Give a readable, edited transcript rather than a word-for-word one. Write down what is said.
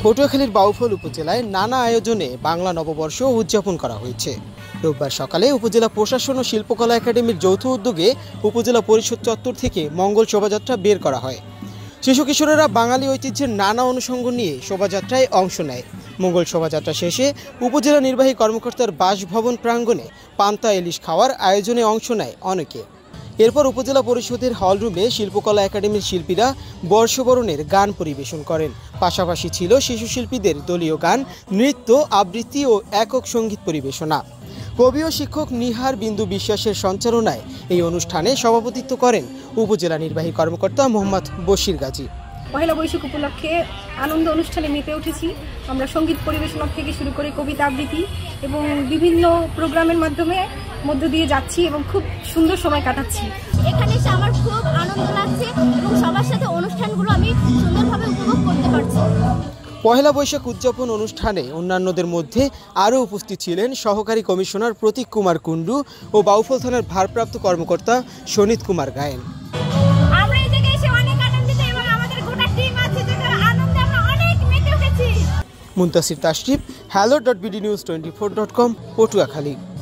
পটুয়াখালীর বাউফল উপজেলায় নানা আয়োজনে বাংলা নববর্ষ উদযাপন করা হয়েছে। রোববার সকালে উপজেলা প্রশাসন ও শিল্পকলা একাডেমির যৌথ উদ্যোগে উপজেলা পরিষদ চত্বর থেকে মঙ্গল শোভাযাত্রা বের করা হয়। শিশু কিশোরেরা বাঙালি ঐতিহ্যের নানা অনুষঙ্গ নিয়ে শোভাযাত্রায় অংশ নেয়। মঙ্গল শোভাযাত্রা শেষে উপজেলা নির্বাহী কর্মকর্তার বাসভবন প্রাঙ্গণে পান্তা ইলিশ খাওয়ার আয়োজনে অংশ নেয় অনেকে। এরপর উপজেলা পরিষদের হলরুমে শিল্পকলা একাডেমির শিল্পীরা বর্ষবরণের গান পরিবেশন করেন। পাশাপাশি ছিল শিশু শিল্পীদের দলীয় গান, নৃত্য, আবৃত্তি ও একক সঙ্গীত পরিবেশনা। কবি ও শিক্ষক নিহার বিন্দু বিশ্বাসের সঞ্চালনায় এই অনুষ্ঠানে সভাপতিত্ব করেন উপজেলা নির্বাহী কর্মকর্তা মোহাম্মদ বশির গাজী। পহেলা বৈশাখ উপলক্ষে আনন্দ অনুষ্ঠানে মেতে উঠেছি। আমরা সঙ্গীত পরিবেশনা থেকে শুরু করে কবিতা আবৃত্তি এবং বিভিন্ন প্রোগ্রামের মধ্য দিয়ে যাচ্ছি এবং খুব সুন্দর সময় কাটাচ্ছি। এখানে এসে আমার খুব আনন্দ লাগছে এবং সবার সাথে অনুষ্ঠানগুলো আমি সুন্দরভাবে উপভোগ করতে পারছি। পহেলা বৈশাখ উদযাপন অনুষ্ঠানে অন্যান্যদের মধ্যে আরও উপস্থিত ছিলেন সহকারী কমিশনার প্রতীক কুমার কুণ্ডু ও বাউফল থানার ভারপ্রাপ্ত কর্মকর্তা সনিত কুমার গায়েন। মুনতাসির তাশরিফ, hello.bdnews24.com, পটুয়াখালী।